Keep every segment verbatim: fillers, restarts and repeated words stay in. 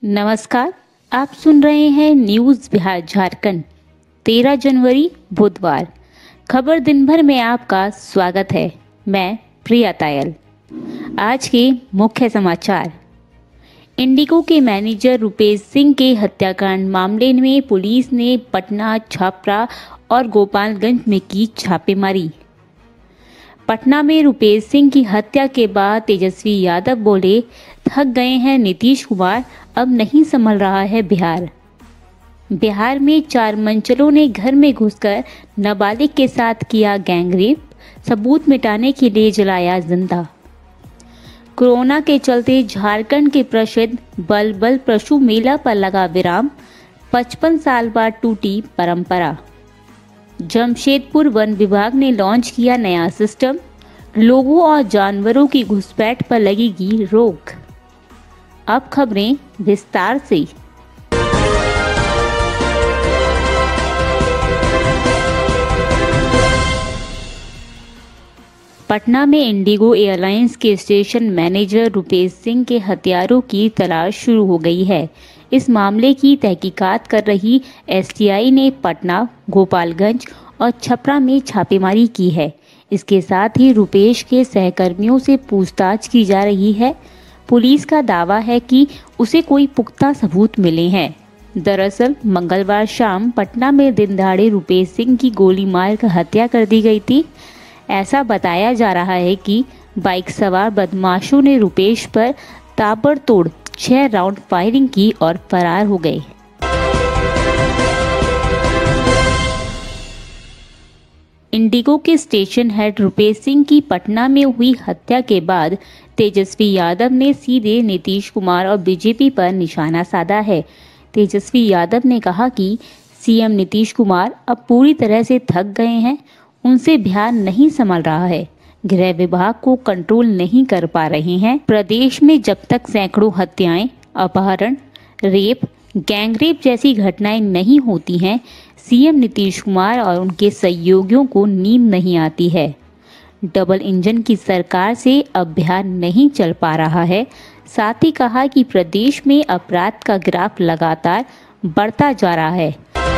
नमस्कार। आप सुन रहे हैं न्यूज़ बिहार झारखंड। तेरह जनवरी बुधवार। खबर दिन भर में आपका स्वागत है। मैं प्रिया तायल। आज के मुख्य समाचार। इंडिगो के मैनेजर रुपेश सिंह के हत्याकांड मामले में पुलिस ने पटना, छपरा और गोपालगंज में की छापेमारी। पटना में रुपेश सिंह की हत्या के बाद तेजस्वी यादव बोले, थक गए हैं नीतीश कुमार, अब नहीं संभल रहा है बिहार। बिहार में चार मंचलों ने घर में घुसकर नाबालिग के साथ किया गैंगरेप, सबूत मिटाने के लिए जलाया जिंदा। कोरोना के चलते झारखंड के प्रसिद्ध बलबल पशु मेला पर लगा विराम, पचपन साल बाद टूटी परंपरा। जमशेदपुर वन विभाग ने लॉन्च किया नया सिस्टम, लोगों और जानवरों की घुसपैठ पर लगेगी रोक। अब खबरें विस्तार से। पटना में इंडिगो एयरलाइंस के स्टेशन मैनेजर रुपेश सिंह के हत्यारों की तलाश शुरू हो गई है। इस मामले की तहकीकात कर रही एस टी आई ने पटना, गोपालगंज और छपरा में छापेमारी की है। इसके साथ ही रुपेश के सहकर्मियों से पूछताछ की जा रही है। पुलिस का दावा है कि उसे कोई पुख्ता सबूत मिले हैं। दरअसल मंगलवार शाम पटना में दिन दहाड़े रुपेश सिंह की गोली मारकर हत्या कर दी गई थी। ऐसा बताया जा रहा है कि बाइक सवार बदमाशों ने रुपेश पर ताबड़तोड़ छह राउंड फायरिंग की और फरार हो गए। इंडिगो के स्टेशन हेड रुपेश सिंह की पटना में हुई हत्या के बाद तेजस्वी यादव ने सीधे नीतीश कुमार और बीजेपी पर निशाना साधा है। तेजस्वी यादव ने कहा कि सीएम नीतीश कुमार अब पूरी तरह से थक गए हैं, उनसे बिहार नहीं संभल रहा है, गृह विभाग को कंट्रोल नहीं कर पा रहे हैं। प्रदेश में जब तक सैकड़ों हत्याएं, अपहरण, रेप, गैंगरेप जैसी घटनाएं नहीं होती हैं, सीएम नीतीश कुमार और उनके सहयोगियों को नींद नहीं आती है। डबल इंजन की सरकार से अब बिहार नहीं चल पा रहा है। साथ ही कहा कि प्रदेश में अपराध का ग्राफ लगातार बढ़ता जा रहा है।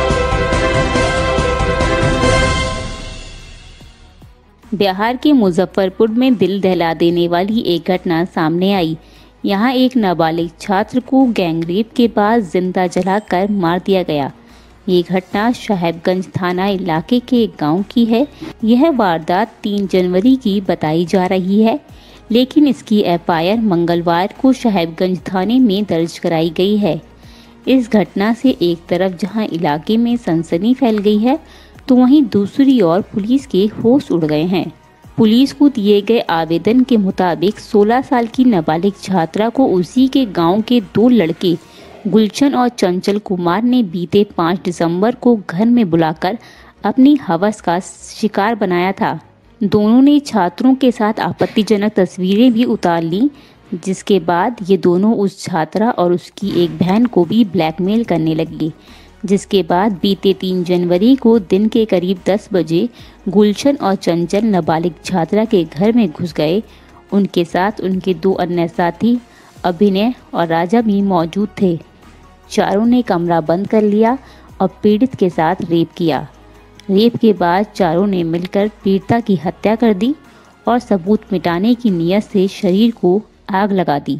बिहार के मुजफ्फरपुर में दिल दहला देने वाली एक घटना सामने आई। यहां एक नाबालिग छात्र को गैंगरेप के बाद जिंदा जलाकर मार दिया गया। ये घटना साहेबगंज थाना इलाके के एक गांव की है। यह वारदात तीन जनवरी की बताई जा रही है, लेकिन इसकी एफ आई आर मंगलवार को साहेबगंज थाने में दर्ज कराई गई है। इस घटना से एक तरफ जहां इलाके में सनसनी फैल गई है, तो वहीं दूसरी ओर पुलिस के होश उड़ गए हैं। पुलिस को दिए गए आवेदन के मुताबिक सोलह साल की नाबालिग छात्रा को उसी के गांव के दो लड़के गुलशन और चंचल कुमार ने बीते पाँच दिसंबर को घर में बुलाकर अपनी हवस का शिकार बनाया था। दोनों ने छात्रों के साथ आपत्तिजनक तस्वीरें भी उतार ली, जिसके बाद ये दोनों उस छात्रा और उसकी एक बहन को भी ब्लैकमेल करने लगी। जिसके बाद बीते तीन जनवरी को दिन के करीब दस बजे गुलशन और चंचल नाबालिग छात्रा के घर में घुस गए। उनके साथ उनके दो अन्य साथी अभिनय और राजा भी मौजूद थे। चारों ने कमरा बंद कर लिया और पीड़ित के साथ रेप किया। रेप के बाद चारों ने मिलकर पीड़िता की हत्या कर दी और सबूत मिटाने की नीयत से शरीर को आग लगा दी।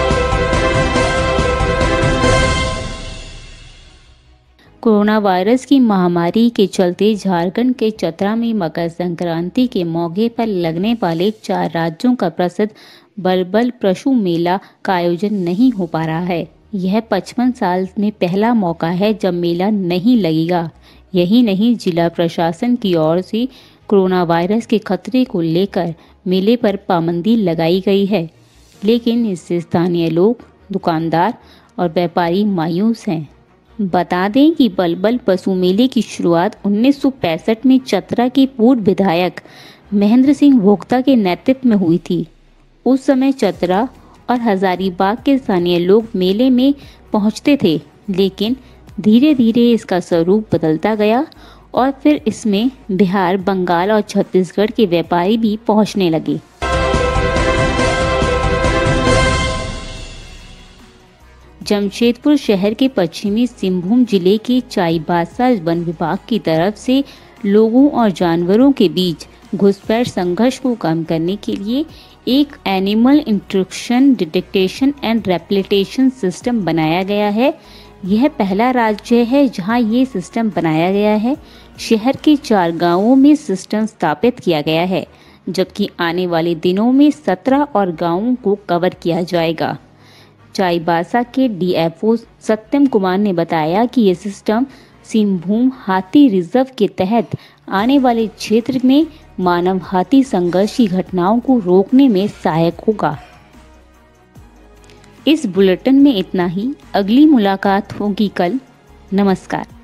कोरोना वायरस की महामारी के चलते झारखंड के चतरा में मकर संक्रांति के मौके पर लगने वाले चार राज्यों का प्रसिद्ध बलबल पशु मेला का आयोजन नहीं हो पा रहा है। यह पचपन साल में पहला मौका है जब मेला नहीं लगेगा। यही नहीं, जिला प्रशासन की ओर से कोरोना वायरस के खतरे को लेकर मेले पर पाबंदी लगाई गई है, लेकिन इससे स्थानीय लोग, दुकानदार और व्यापारी मायूस हैं। बता दें कि बलबल पशु मेले की शुरुआत उन्नीस सौ पैंसठ में चतरा के पूर्व विधायक महेंद्र सिंह भोक्ता के नेतृत्व में हुई थी। उस समय चतरा और हजारीबाग के स्थानीय लोग मेले में पहुंचते थे, लेकिन धीरे धीरे इसका स्वरूप बदलता गया और फिर इसमें बिहार, बंगाल और छत्तीसगढ़ के व्यापारी भी पहुंचने लगे। जमशेदपुर शहर के पश्चिमी सिंहभूम जिले के चाईबासा वन विभाग की तरफ से लोगों और जानवरों के बीच घुसपैठ संघर्ष को कम करने के लिए एक animal intrusion detection and repellation system बनाया गया है। यह पहला राज्य है जहां ये सिस्टम बनाया गया है। शहर के चार गांवों में सिस्टम स्थापित किया गया है, जबकि आने वाले दिनों में सत्रह और गांवों को कवर किया जाएगा। चाईबासा के डीएफओ सत्यम कुमार ने बताया कि यह सिस्टम सिंहभूम हाथी रिजर्व के तहत आने वाले क्षेत्र में मानव हाथी संघर्ष की घटनाओं को रोकने में सहायक होगा। इस बुलेटिन में इतना ही। अगली मुलाकात होगी कल। नमस्कार।